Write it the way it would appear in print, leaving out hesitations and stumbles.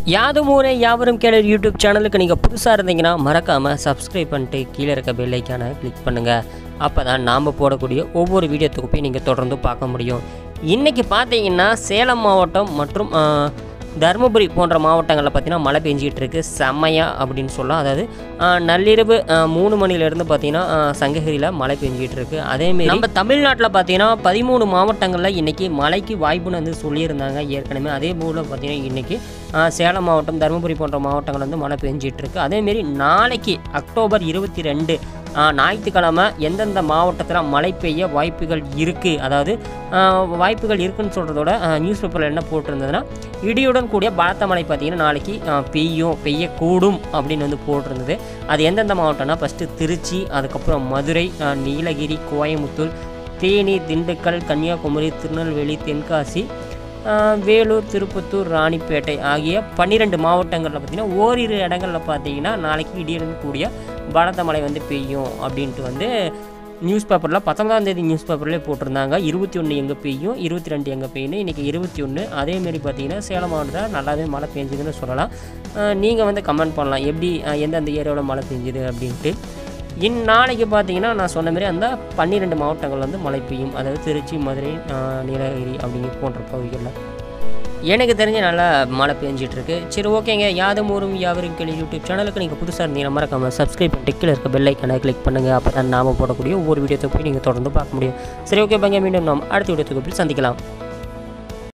யாதுமூரே யாவரும் கேளு யூடியூப் சேனலுக்கு நீங்கள் புதுசாக இருந்தீங்கன்னா மறக்காமல் சப்ஸ்கிரைப் பண்ணிட்டு கீழே இருக்க பெல் ஐக்கானை கிளிக் பண்ணுங்கள். அப்போ தான் நாம் போடக்கூடிய ஒவ்வொரு வீடியோ தொகுப்பையும் நீங்கள் தொடர்ந்து பார்க்க முடியும். இன்றைக்கி பார்த்தீங்கன்னா சேலம் மாவட்டம் மற்றும் தருமபுரி போன்ற மாவட்டங்களில் பார்த்தீங்கன்னா மழை பெஞ்சிக்கிட்டு இருக்குது செம்மையாக அப்படின்னு சொல்லலாம். அதாவது நள்ளிரவு 3 மணிலேருந்து பார்த்தீங்கன்னா சங்ககிரியில் மழை பெஞ்சிக்கிட்டு இருக்குது. அதேமாரி நம்ம தமிழ்நாட்டில் பார்த்தீங்கன்னா 13 மாவட்டங்களில் இன்றைக்கி மழைக்கு வாய்ப்புன்னு வந்து சொல்லியிருந்தாங்க ஏற்கனவே. அதே போல் பார்த்தீங்கன்னா இன்றைக்கி சேலம் மாவட்டம் தருமபுரி போன்ற மாவட்டங்கள் வந்து மழை பெஞ்சிகிட்டு இருக்குது. அதேமாரி நாளைக்கு அக்டோபர் 22 ஞாயிற்றுக்கிழமை எந்தெந்த மாவட்டத்தில் மழை பெய்ய வாய்ப்புகள் இருக்குது, அதாவது வாய்ப்புகள் இருக்குதுன்னு சொல்கிறதோட நியூஸ் பேப்பரில் என்ன போட்டிருந்ததுன்னா இடியுடன் கூடிய பலத்த மழை பார்த்திங்கன்னா நாளைக்கு பெய்யக்கூடும் அப்படின்னு வந்து போட்டிருந்தது. அது எந்தெந்த மாவட்டம்னா ஃபஸ்ட்டு திருச்சி, அதுக்கப்புறம் மதுரை, நீலகிரி, கோயம்புத்தூர், தேனி, திண்டுக்கல், கன்னியாகுமரி, திருநெல்வேலி, தென்காசி, வேலூர், திருப்பத்தூர், ராணிப்பேட்டை ஆகிய 12 மாவட்டங்களில் பார்த்திங்கன்னா ஓரிரு இடங்களில் பார்த்திங்கன்னா நாளைக்கு இடியுடன் கூடிய பலத்த மழை வந்து பெய்யும் அப்படின்ட்டு வந்து நியூஸ் பேப்பரில் 19ஆம் தேதி நியூஸ் பேப்பர்லேயே போட்டிருந்தாங்க. 21 எங்கே பெய்யும், 22 எங்கே பெய்யணும், இன்றைக்கி 21. அதேமாரி பார்த்திங்கன்னா சேலம் மாவட்டத்தில் நல்லாவே மழை பெஞ்சுதுன்னு சொல்லலாம். நீங்கள் வந்து கமெண்ட் பண்ணலாம் எப்படி எந்தெந்த ஏரியாவில் மழை பெஞ்சுது அப்படின்ட்டு. நாளைக்கு பார்த்தீங்கன்னா நான் சொன்ன மாதிரி அந்த 12 மாவட்டங்கள் வந்து மழை பெய்யும், அதாவது திருச்சி, மதுரை, நீலகிரி அப்படிங்கிற போன்ற பகுதிகளில் எனக்கு தெரிஞ்ச நல்லா மழை பெஞ்சிட்ருக்கு. சரி, ஓகேங்க. யாதுமூரும் யாவரும் கேளு யூடியூப் சேனலுக்கு நீங்கள் புதுசாக இருந்தீங்கன்னா மறக்காமல் சப்ஸ்கிரைப் பண்ணிட்டு கீழே இருக்க பெல் ஐக்கானை கிளிக் பண்ணுங்கள். அப்போ தான் நாம் போடக்கூடிய ஒவ்வொரு வீடியோ தொகுப்பையும் நீங்கள் தொடர்ந்து பார்க்க முடியும். சரி, ஓகே பாங்க, மீண்டும் நாம் அடுத்த வீடியோ தொகுப்பில் சந்திக்கலாம்.